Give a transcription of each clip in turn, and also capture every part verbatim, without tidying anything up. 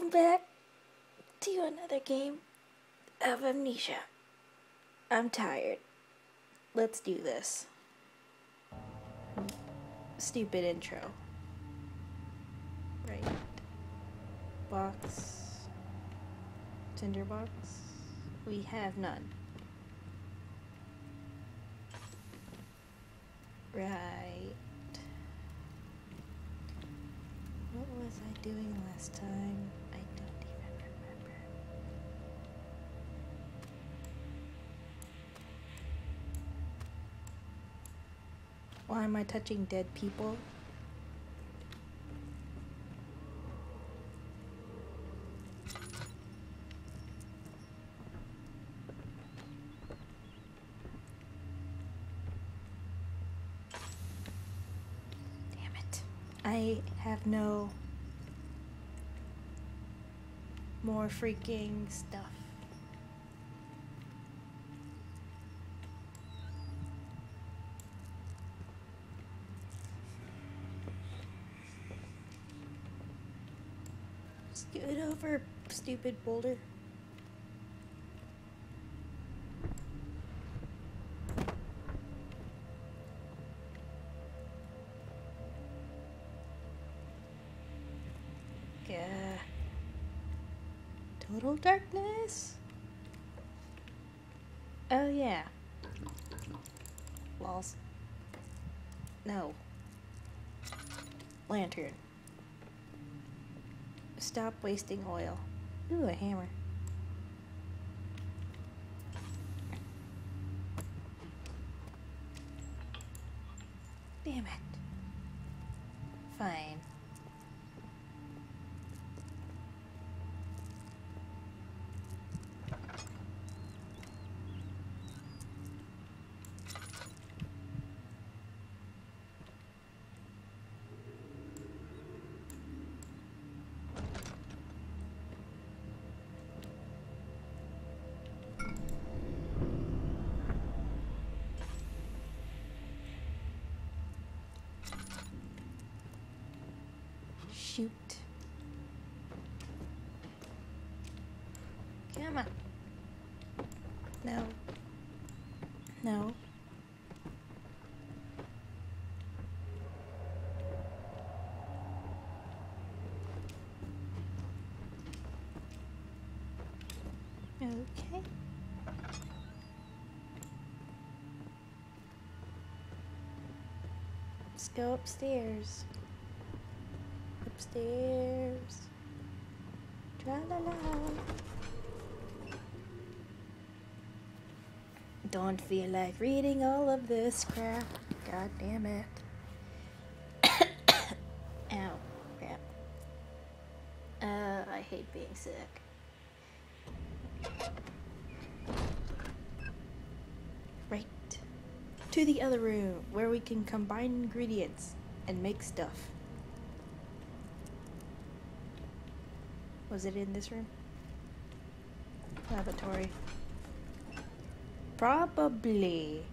Welcome back to another game of Amnesia. I'm tired. Let's do this. Stupid intro. Right. Box. Tinderbox. We have none. Right. What was I doing last time? I don't even remember. Why am I touching dead people? Damn it. I have no more freaking stuff. Scoot over, stupid boulder. Yeah. Total darkness. Oh yeah. Walls. No. Lantern. Stop wasting oil. Ooh, a hammer. Damn it. Fine. Shoot. Come on. No. No. Okay. Let's go upstairs. Upstairs. Tra-la-la. Don't feel like reading all of this crap. God damn it. Ow. Crap. Uh, I hate being sick. Right. To the other room where we can combine ingredients and make stuff. Was it in this room? Laboratory. Probably.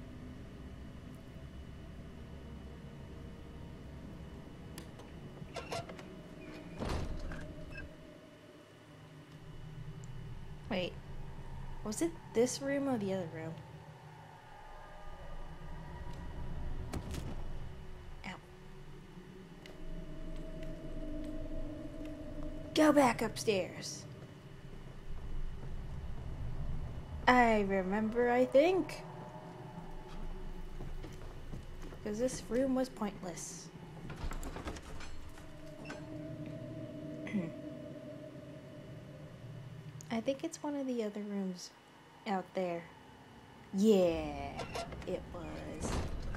Wait. Was it this room or the other room? Go back upstairs. I remember, I think. Because this room was pointless. I think it's one of the other rooms out there. Yeah, it was.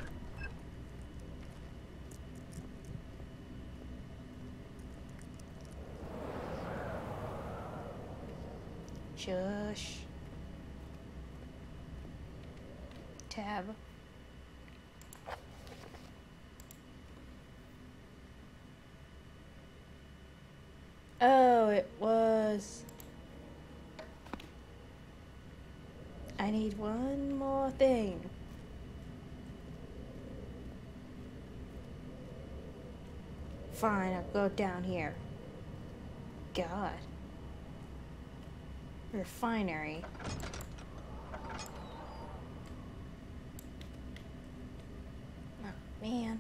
Shush. Tab. Oh, it was. I need one more thing. Fine, I'll go down here. God. Refinery. Oh, man.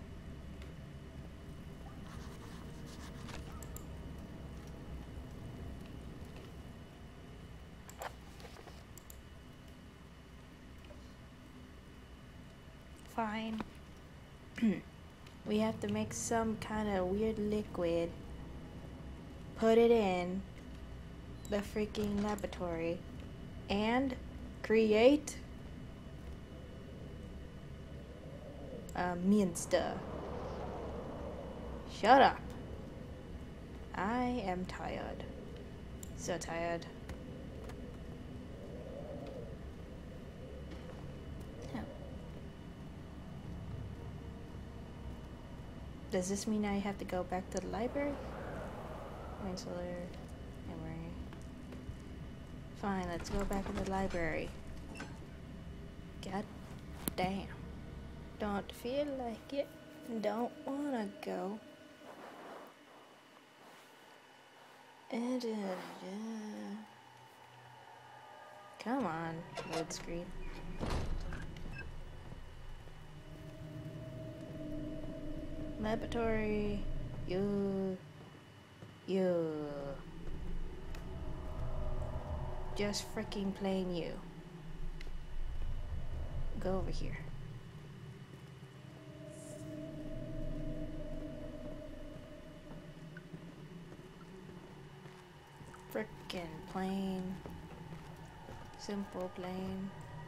Fine. We have to make some kind of weird liquid. Put it in the freaking laboratory. And create a monster. Shut up. I am tired. So tired. Does this mean I have to go back to the library? Solar, memory. Fine, let's go back to the library. God damn. Don't feel like it. Don't wanna go. And, uh, come on, load screen. Laboratory, you, you, just freaking plain you. Go over here. Frickin' plain, simple plain.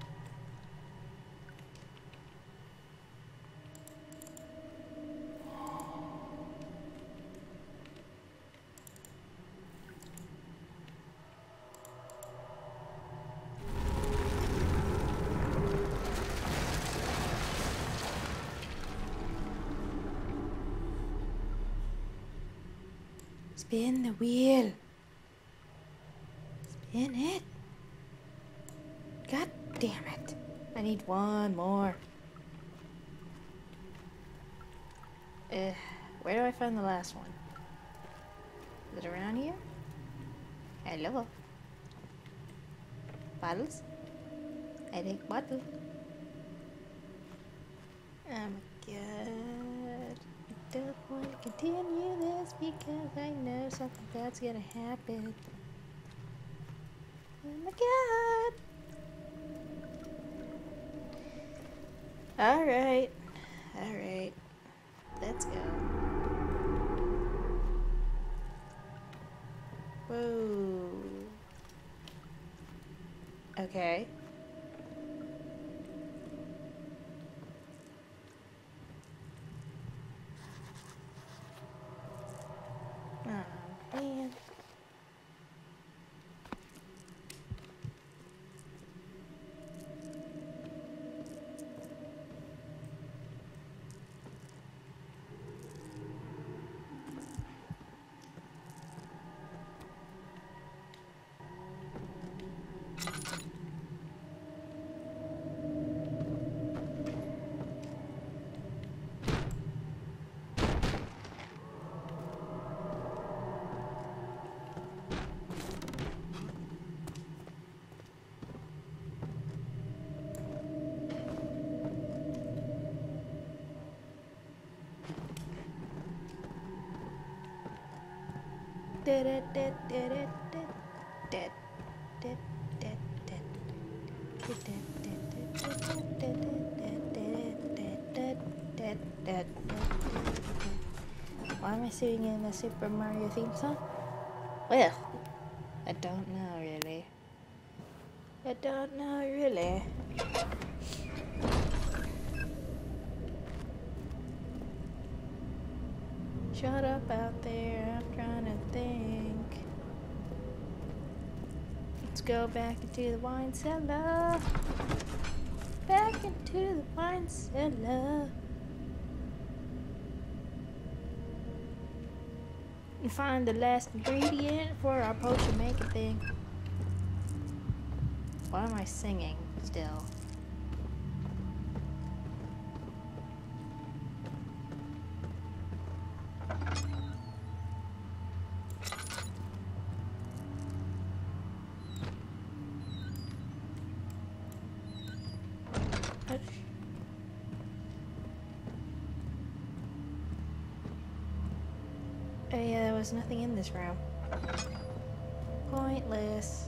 Spin the wheel. Spin it. God damn it. I need one more. Uh, where do I find the last one? Is it around here? Hello. Bottles? I take bottle. Oh my god. I don't want to continue this because I know something bad's gonna happen. Oh my god. Alright. Alright. Let's go. Whoa. Okay. Oh, man. Why am I singing the Super Mario theme song? Well, I don't know really. I don't know really. Shut up out there, I'm trying to think. Let's go back into the wine cellar. Back into the wine cellar. And find the last ingredient for our potion making thing. Why am I singing still? Oh yeah, there was nothing in this room. Pointless.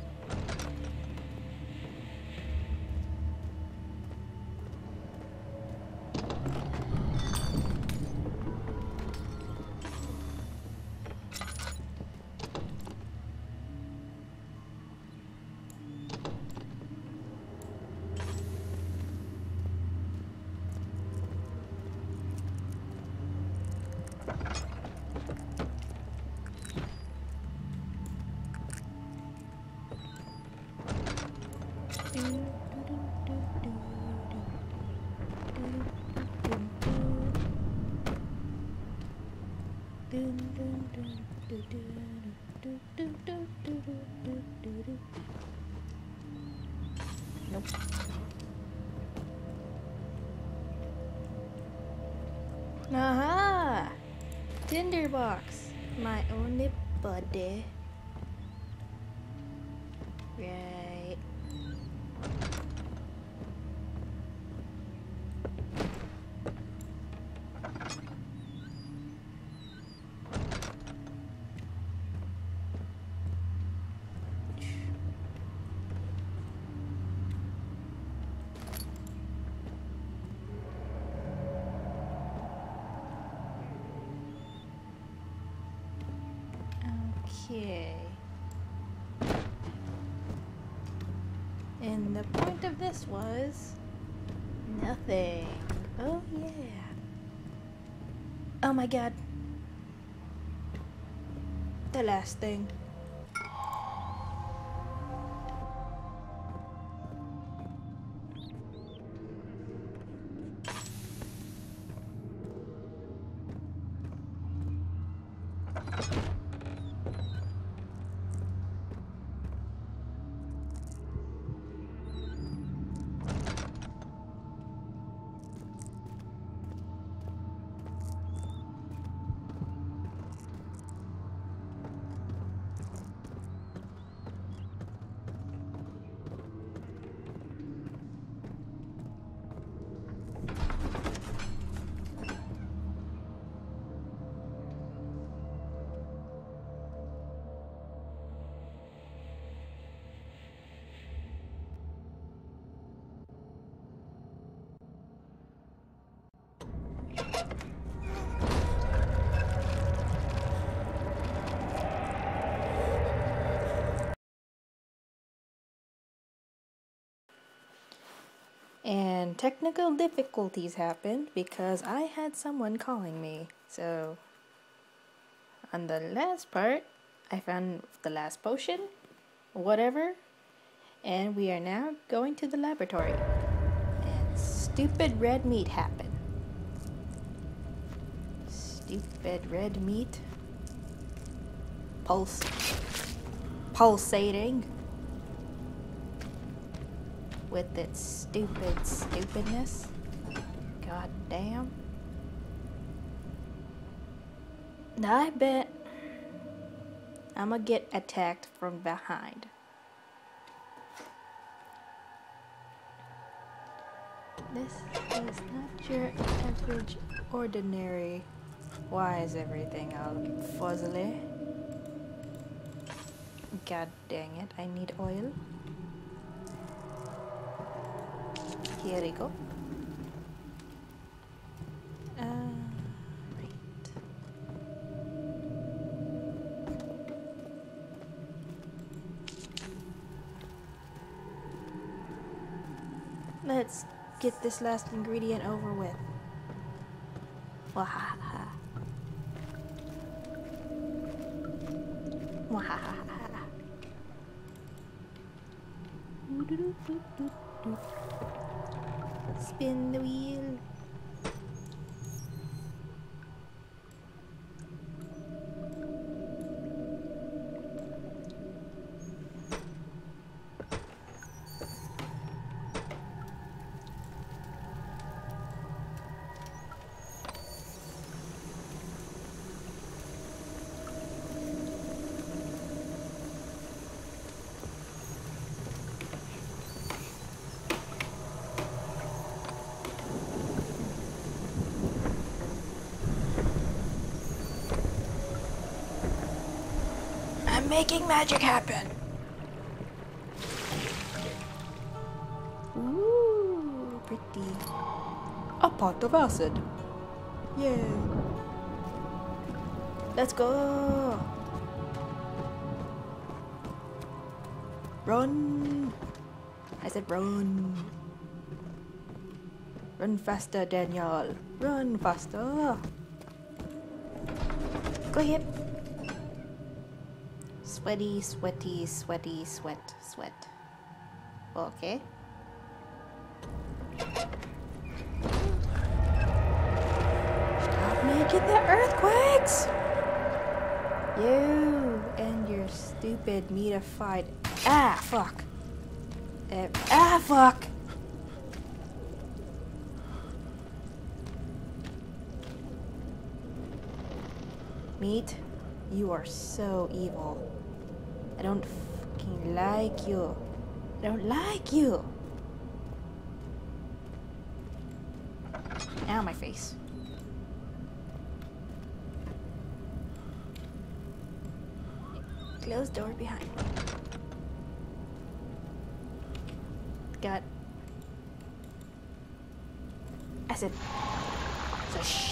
Nope. Aha! Tinderbox, my only buddy. Right. Okay. And the point of this was nothing. Oh yeah. Oh my god. The last thing. And technical difficulties happened because I had someone calling me. So, on the last part, I found the last potion, whatever, and we are now going to the laboratory. And stupid red meat happened. Stupid red meat. Pulse. Pulsating. With its stupid stupidness. God damn. I bet I'ma get attacked from behind. This is not your average ordinary. Why is everything all fuzzly? God dang it, I need oil. Here we go. Uh, right. Let's get this last ingredient over with. Wahaha. Wahaha. Spin the wheel. I'm making magic happen. Ooh, pretty. A pot of acid. Yay. Let's go. Run. I said run. Run faster, Daniel. Run faster. Go ahead. Sweaty, sweaty, sweaty, sweat, sweat. Okay. Stop making the earthquakes! You and your stupid metified. Ah, fuck. Uh, ah, fuck. Meat, you are so evil. I don't fucking like you. I don't like you. Ow, my face. Closed door behind me. Got acid. So shh.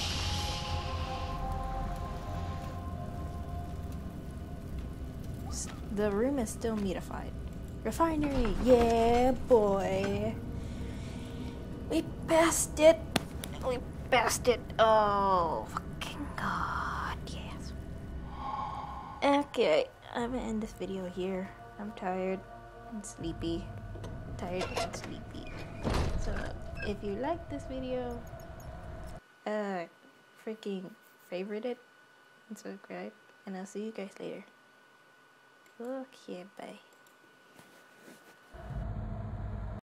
The room is still metified. Refinery, yeah, boy. We passed it. We passed it. Oh, fucking god, yes. Okay, I'm gonna end this video here. I'm tired and sleepy. Tired and sleepy. So, if you like this video, uh, freaking favorite it and subscribe. And I'll see you guys later. Okay, bye.